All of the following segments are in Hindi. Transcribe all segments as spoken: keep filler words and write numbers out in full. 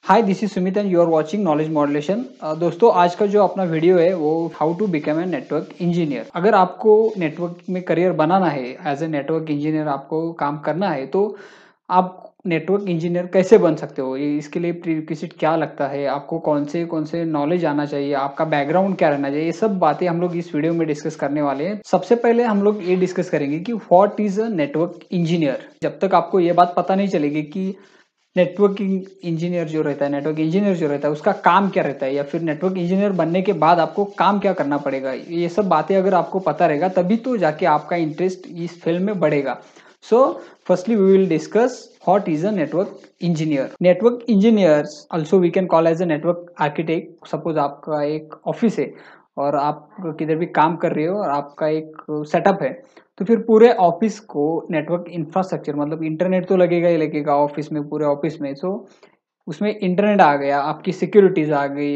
Hi this is Sumit and you are watching knowledge modulation. दोस्तों आज का जो अपना वीडियो है वो how to become a network engineer. अगर आपको नेटवर्क में करियर बनाना है, एज ए नेटवर्क इंजीनियर आपको काम करना है, तो आप नेटवर्क इंजीनियर कैसे बन सकते हो, ये इसके लिए प्रीरिक्विजिट क्या लगता है, आपको कौन से कौन से नॉलेज आना चाहिए, आपका बैकग्राउंड क्या रहना चाहिए, ये सब बातें हम लोग इस वीडियो में डिस्कस करने वाले हैं। सबसे पहले हम लोग ये डिस्कस करेंगे कि what is a network engineer. जब तक आपको ये बात पता नहीं चलेगी कि नेटवर्किंग इंजीनियर जो रहता है नेटवर्क इंजीनियर जो रहता है उसका काम क्या रहता है, या फिर नेटवर्क इंजीनियर बनने के बाद आपको काम क्या करना पड़ेगा, ये सब बातें अगर आपको पता रहेगा तभी तो जाके आपका इंटरेस्ट इस फील्ड में बढ़ेगा। So firstly we will discuss what is a network engineer. Network engineers also we can call as a network architect. Suppose आपका एक ऑफिस है और आप किधर भी काम कर रहे हो और आपका एक सेटअप है, तो फिर पूरे ऑफिस को नेटवर्क इंफ्रास्ट्रक्चर मतलब इंटरनेट तो लगेगा ही लगेगा ऑफिस में, पूरे ऑफिस में। सो उसमें इंटरनेट आ गया, आपकी सिक्योरिटीज आ गई,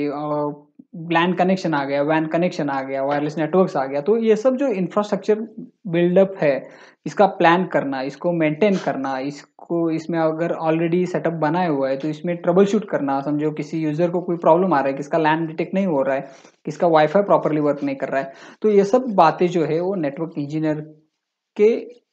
लैन कनेक्शन आ गया, वैन कनेक्शन आ गया, वायरलेस नेटवर्क्स आ गया। तो ये सब जो इंफ्रास्ट्रक्चर बिल्डअप है, इसका प्लान करना, इसको मेंटेन करना, इसको इसमें अगर ऑलरेडी सेटअप बनाया हुआ है तो इसमें ट्रबल शूट करना। समझो किसी यूजर को कोई प्रॉब्लम आ रहा है, किसका लैन डिटेक्ट नहीं हो रहा है, किसका वाईफाई प्रॉपरली वर्क नहीं कर रहा है, तो ये सब बातें जो है वो नेटवर्क इंजीनियर के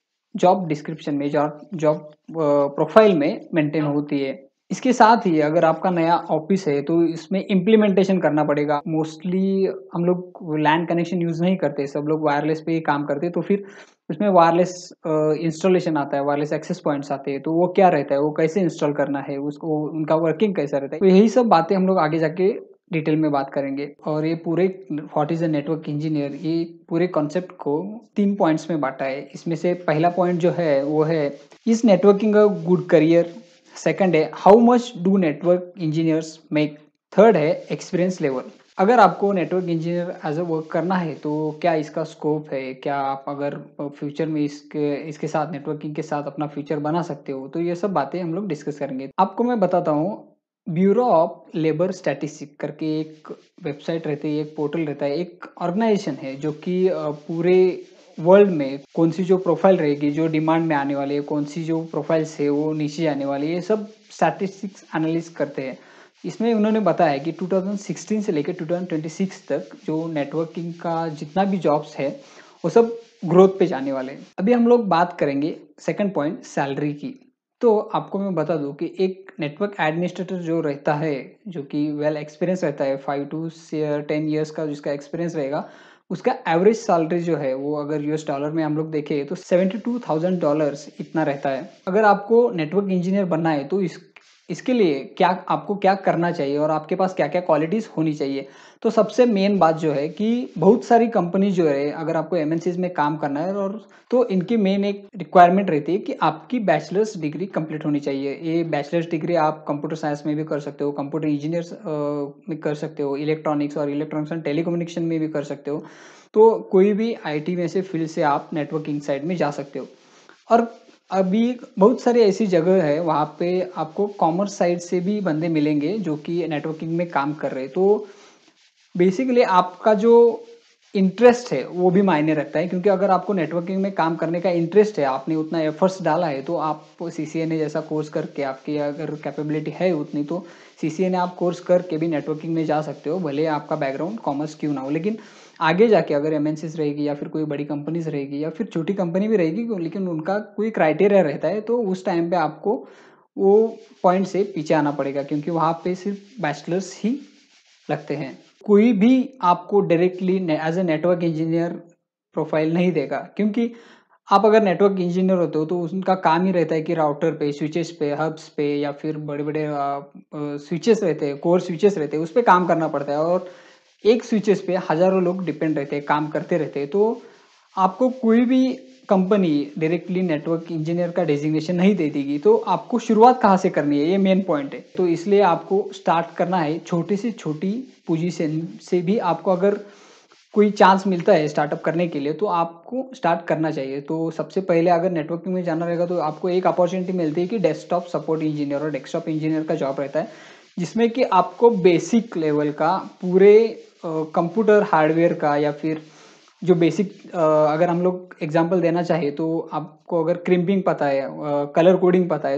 जॉब डिस्क्रिप्शन में, जॉब जॉब प्रोफाइल में मेंटेन होती है। इसके साथ ही अगर आपका नया ऑफिस है तो इसमें इम्प्लीमेंटेशन करना पड़ेगा। मोस्टली हम लोग लैन कनेक्शन यूज नहीं करते, सब लोग वायरलेस पे ही काम करते हैं। तो फिर उसमें वायरलेस इंस्टॉलेशन आता है, वायरलेस एक्सेस पॉइंट्स आते हैं, तो वो क्या रहता है, वो कैसे इंस्टॉल करना है, उसको उनका वर्किंग कैसा रहता है, तो यही सब बातें हम लोग आगे जाके डिटेल में बात करेंगे। और ये पूरे what is a network engineer, ये पूरे कॉन्सेप्ट को तीन पॉइंट्स में बांटा है। इसमें से पहला पॉइंट जो है वो है is networking a good career. Second है how much do network engineers make. Third है एक्सपीरियंस लेवल। अगर आपको network engineer as a work करना है तो क्या इसका स्कोप है, क्या आप अगर फ्यूचर में इसके इसके साथ नेटवर्किंग के साथ अपना फ्यूचर बना सकते हो, तो ये सब बातें हम लोग डिस्कस करेंगे। आपको मैं बताता हूँ, ब्यूरो ऑफ लेबर स्टैटिस्टिक करके एक वेबसाइट रहती है, एक पोर्टल रहता है, एक ऑर्गेनाइजेशन है जो कि पूरे वर्ल्ड में कौन सी जो प्रोफाइल रहेगी, जो डिमांड में आने वाली है, कौन सी जो प्रोफाइल्स है वो नीचे आने वाली है, ये सब स्टैटिस्टिक्स एनालिस करते हैं। इसमें उन्होंने बताया कि दो हज़ार सोलह से लेकर दो हज़ार छब्बीस तक जो नेटवर्किंग का जितना भी जॉब्स है वो सब ग्रोथ पे जाने वाले हैं। अभी हम लोग बात करेंगे सेकंड पॉइंट सैलरी की। तो आपको मैं बता दूं कि एक नेटवर्क एडमिनिस्ट्रेटर जो रहता है, जो कि वेल एक्सपीरियंस रहता है, फाइव टू टेन ईयर्स का जिसका एक्सपीरियंस रहेगा, उसका एवरेज सैलरी जो है वो अगर यूएस डॉलर में हम लोग देखें तो सेवेंटी टू थाउजेंड डॉलर्स इतना रहता है। अगर आपको नेटवर्क इंजीनियर बनना है तो इस इसके लिए क्या आपको क्या करना चाहिए और आपके पास क्या क्या क्वालिटीज होनी चाहिए। तो सबसे मेन बात जो है कि बहुत सारी कंपनी जो है, अगर आपको एमएनसीज में काम करना है और तो इनकी मेन एक रिक्वायरमेंट रहती है कि आपकी बैचलर्स डिग्री कंप्लीट होनी चाहिए। ये बैचलर्स डिग्री आप कंप्यूटर साइंस में भी कर सकते हो, कंप्यूटर इंजीनियर्स में कर सकते हो, इलेक्ट्रॉनिक्स और इलेक्ट्रॉनिक्स एंड टेलीकम्युनिकेशन में भी कर सकते हो। तो कोई भी आईटी में से फील्ड से आप नेटवर्किंग साइड में जा सकते हो। और अभी बहुत सारी ऐसी जगह है वहाँ पे आपको कॉमर्स साइड से भी बंदे मिलेंगे जो कि नेटवर्किंग में काम कर रहे हैं। तो बेसिकली आपका जो इंटरेस्ट है वो भी मायने रखता है, क्योंकि अगर आपको नेटवर्किंग में काम करने का इंटरेस्ट है, आपने उतना एफर्ट्स डाला है, तो आप सीसीएनए जैसा कोर्स करके, आपकी अगर कैपेबिलिटी है उतनी, तो सीसीएनए आप कोर्स करके भी नेटवर्किंग में जा सकते हो, भले आपका बैकग्राउंड कॉमर्स क्यों ना हो। लेकिन आगे जाके अगर एमएनसीज रहेगी या फिर कोई बड़ी कंपनीज रहेगी या फिर छोटी कंपनी भी रहेगी, लेकिन उनका कोई क्राइटेरिया रहता है, तो उस टाइम पे आपको वो पॉइंट से पीछे आना पड़ेगा, क्योंकि वहाँ पे सिर्फ बैचलर्स ही लगते हैं। कोई भी आपको directly as a network engineer profile नहीं देगा, क्योंकि आप अगर नेटवर्क इंजीनियर होते हो तो उनका काम ही रहता है कि राउटर पे, स्विचेस पे, हब्स पे, या फिर बड़े बड़े स्विचेस रहते हैं, कोर स्विचेस रहते हैं, उस पर काम करना पड़ता है। और एक स्विचेस पे हजारों लोग डिपेंड रहते हैं, काम करते रहते हैं। तो आपको कोई भी कंपनी डायरेक्टली नेटवर्क इंजीनियर का डेजिग्नेशन नहीं दे देगी, तो आपको शुरुआत कहाँ से करनी है, ये मेन पॉइंट है। तो इसलिए आपको स्टार्ट करना है छोटी से छोटी पोजीशन से भी। आपको अगर कोई चांस मिलता है स्टार्टअप करने के लिए तो आपको स्टार्ट करना चाहिए। तो सबसे पहले अगर नेटवर्किंग में जाना रहेगा तो आपको एक अपॉर्चुनिटी मिलती है कि डेस्कटॉप सपोर्ट इंजीनियर और डेस्कटॉप इंजीनियर का जॉब रहता है, जिसमें कि आपको बेसिक लेवल का पूरे कंप्यूटर हार्डवेयर का, या फिर जो बेसिक अगर हम लोग एग्जांपल देना चाहे तो आपको अगर क्रिम्पिंग पता है, कलर कोडिंग पता है, तो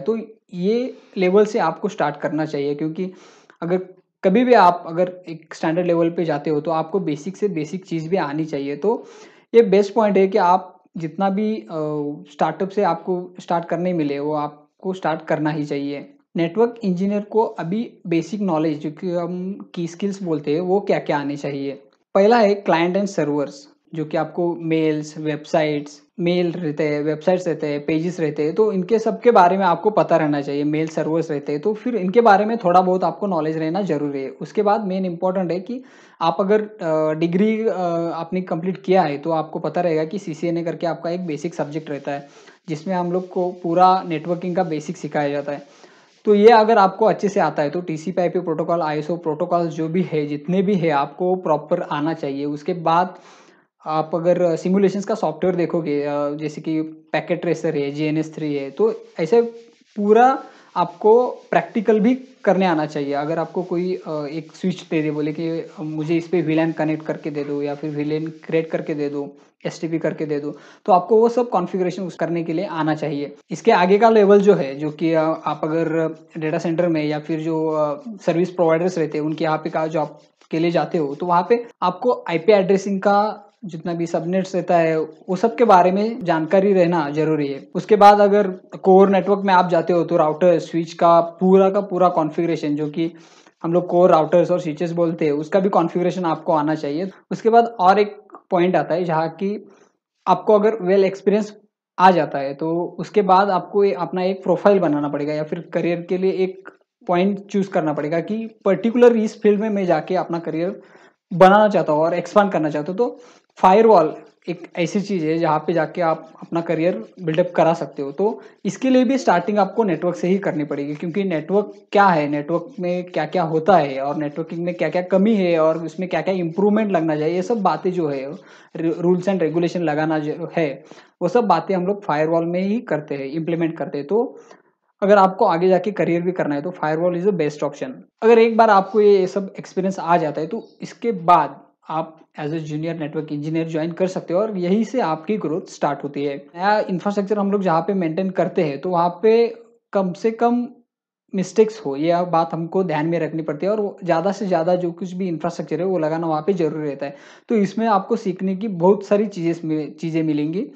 ये लेवल से आपको स्टार्ट करना चाहिए, क्योंकि अगर कभी भी आप अगर एक स्टैंडर्ड लेवल पे जाते हो तो आपको बेसिक से बेसिक चीज़ भी आनी चाहिए। तो ये बेस्ट पॉइंट है कि आप जितना भी अ, स्टार्टअप से आपको स्टार्ट करने मिले वो आपको स्टार्ट करना ही चाहिए। नेटवर्क इंजीनियर को अभी बेसिक नॉलेज जो कि हम की स्किल्स बोलते हैं वो क्या-क्या आने चाहिए? पहला है क्लाइंट एंड सर्वर्स, जो कि आपको मेल्स, वेबसाइट्स, मेल रहते हैं, वेबसाइट्स रहते हैं, पेजेस रहते हैं, तो इनके सब के बारे में आपको पता रहना चाहिए। मेल सर्वर्स रहते हैं, तो फिर इनके बारे में थोड़ा बहुत आपको नॉलेज रहना ज़रूरी है। उसके बाद मेन इम्पोर्टेंट है कि आप अगर अ, डिग्री अ, आपने कंप्लीट किया है, तो आपको पता रहेगा कि सीसीएनए करके आपका एक बेसिक सब्जेक्ट रहता है, जिसमें हम लोग को पूरा नेटवर्किंग का बेसिक सिखाया जाता है। तो ये अगर आपको अच्छे से आता है तो TCP IP protocol, ISO protocols जो भी है, जितने भी है आपको प्रॉपर आना चाहिए। उसके बाद आप अगर सिमुलेशंस का सॉफ्टवेयर देखोगे अ, जैसे कि पैकेट ट्रेसर है, जीएनएस थ्री है, तो ऐसे पूरा आपको प्रैक्टिकल भी करने आना चाहिए। अगर आपको कोई अ, एक स्विच दे दे, बोले कि अ, मुझे इस पे वीलैन कनेक्ट करके दे दो या फिर वीलैन क्रिएट करके दे दो, एसटीपी करके दे दो, तो आपको वो सब कॉन्फ़िगरेशन उस करने के लिए आना चाहिए। इसके आगे का लेवल जो है, जो कि अ, आप अगर डेटा सेंटर में या फिर जो अ, सर्विस प्रोवाइडर्स रहते हैं, उनके यहाँ पे का जो आप के लिए जाते हो, तो वहाँ पे आपको आईपी एड्रेसिंग का जितना भी सबनेट्स रहता है, वो सब के बारे में जानकारी रहना ज़रूरी है। उसके बाद अगर कोर नेटवर्क में आप जाते हो, तो राउटर, स्विच का पूरा का पूरा कॉन्फ़िगरेशन, जो कि हम लोग कोर राउटर्स और स्विचेस बोलते हैं, उसका भी कॉन्फ़िगरेशन आपको आना चाहिए। उसके बाद और एक पॉइंट आता है, जहाँ की आपको अगर वेल एक्सपीरियंस आ जाता है, तो उसके बाद आपको ये अपना एक प्रोफ़ाइल बनाना पड़ेगा या फिर करियर के लिए एक पॉइंट चूज़ करना पड़ेगा कि पर्टिकुलर इस फ़ील्ड में मैं जाके अपना करियर बनाना चाहता हूँ और एक्सपांड करना चाहता हूँ। तो फायरवॉल एक ऐसी चीज़ है जहाँ पे जाके आप अपना करियर बिल्डअप करा सकते हो। तो इसके लिए भी स्टार्टिंग आपको नेटवर्क से ही करनी पड़ेगी, क्योंकि नेटवर्क क्या है, नेटवर्क में क्या-क्या होता है और नेटवर्किंग में क्या-क्या कमी है और उसमें क्या-क्या इम्प्रूवमेंट लगना चाहिए, ये सब बातें जो है रू रूल्स एंड रेगुलेशन लगाना जो है, वो सब बातें हम लोग फायरवॉल में ही करते हैं, इम्प्लीमेंट करते हैं। तो अगर आपको आगे जाके करियर भी करना है तो firewall is the best option. अगर एक बार आपको ये सब एक्सपीरियंस आ जाता है, तो इसके बाद आप as a junior network engineer join कर सकते हो और यहीं से आपकी ग्रोथ स्टार्ट होती है। नया इंफ्रास्ट्रक्चर हम लोग जहाँ पे मेंटेन करते हैं, तो वहाँ पे कम से कम मिस्टेक्स हो, ये बात हमको ध्यान में रखनी पड़ती है और वो ज़्यादा से ज़्यादा जो कुछ भी इंफ्रास्ट्रक्चर है, वो लगाना वहाँ पे ज़रूरी रहता है। तो इसमें आपको सीखने की बहुत सारी चीज़ें इसमें चीज़ें मिलेंगी।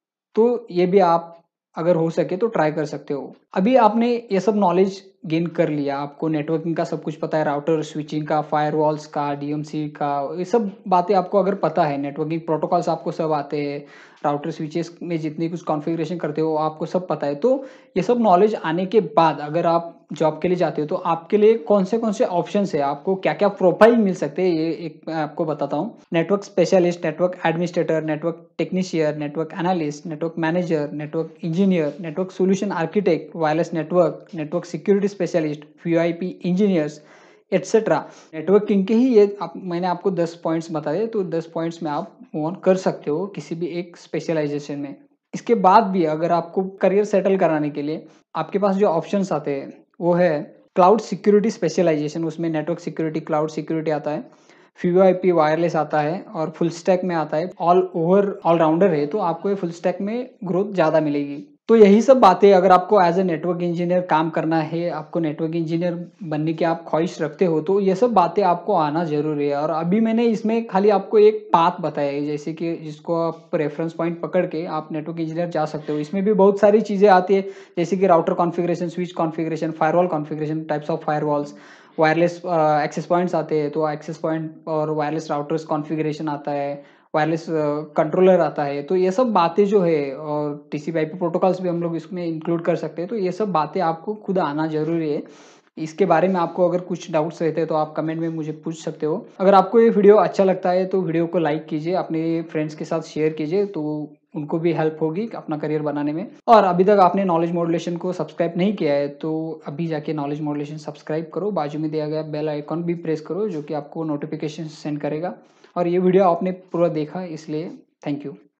तो ये भी आप अगर हो सके तो ट्राई कर सकते हो। अभी आपने ये सब नॉलेज गेन कर लिया, आपको नेटवर्किंग का सब कुछ पता है, राउटर, स्विचिंग का, फायरवॉल्स का, डीएमसी का, ये सब बातें आपको अगर पता है, नेटवर्किंग प्रोटोकॉल्स आपको सब आते हैं, राउटर स्विचेस में जितनी कुछ कॉन्फ़िगरेशन करते हो आपको सब पता है। तो ये सब नॉलेज आने के बाद अगर आप जॉब के लिए जाते हो, तो आपके लिए कौन-से-कौन से ऑप्शंस है, आपको क्या-क्या प्रोफाइल मिल सकते हैं, ये एक मैं आपको बताता हूँ। Network specialist, network administrator, network technician, network analyst, network manager, network engineer, network solution architect, wireless network, network security specialist, VoIP engineers etcetera. Networking के ही ये आप मैंने आपको दस पॉइंट्स बताए, तो दस पॉइंट्स में आप मूव ऑन कर सकते हो किसी भी एक स्पेशलाइज़ेशन में। इसके बाद भी अगर आपको करियर सेटल कराने के लिए आपके पास जो ऑप्शंस आते हैं, वो है क्लाउड सिक्योरिटी स्पेशलाइज़ेशन, उसमें नेटवर्क सिक्योरिटी, क्लाउड सिक्योरिटी आता है। वीओआईपी वायरलेस आता है और फुल स्टैक में आता है। ऑल ओवर ऑल-राउंडर है, तो आपको ये फुल स्टैक में ग्रोथ ज़्यादा मिलेगी। तो यही सब बातें अगर आपको एज़ अ नेटवर्क इंजीनियर काम करना है, आपको नेटवर्क इंजीनियर बनने की आप ख़्वाहिश रखते हो, तो ये सब बातें आपको आना ज़रूरी है। और अभी मैंने इसमें खाली आपको एक पाथ बताया है, जैसे कि जिसको आप रेफ़रेंस पॉइंट पकड़ के आप नेटवर्क इंजीनियर जा सकते हो। इसमें भी बहुत सारी चीज़ें आती है, जैसे कि router configuration, switch configuration, firewall configuration, types of firewalls, wireless uh, access points आते हैं, तो एक्सेस पॉइंट और वायरलेस राउटर्स कॉन्फ़िगरेशन आता है, वायरलेस कंट्रोलर आता है। तो ये सब बातें जो है और टीसीपी/आईपी प्रोटोकॉल्स भी हम लोग इसमें इंक्लूड कर सकते हैं। तो ये सब बातें आपको खुद आना ज़रूरी है। इसके बारे में आपको अगर कुछ डाउट्स रहते हैं, तो आप कमेंट में मुझे पूछ सकते हो। अगर आपको ये वीडियो अच्छा लगता है, तो वीडियो को लाइक कीजिए, अपने फ्रेंड्स के साथ शेयर कीजिए, तो उनको भी हेल्प होगी अपना करियर बनाने में। और अभी तक आपने नॉलेज मॉड्यूलेशन को सब्सक्राइब नहीं किया है, तो अभी जाके नॉलेज मॉड्यूलेशन सब्सक्राइब करो, बाजू में दिया गया बेल आइकॉन भी प्रेस करो, जो कि आपको नोटिफ़िकेशन सेंड करेगा। और ये वीडियो आपने पूरा देखा, इसलिए थैंक यू।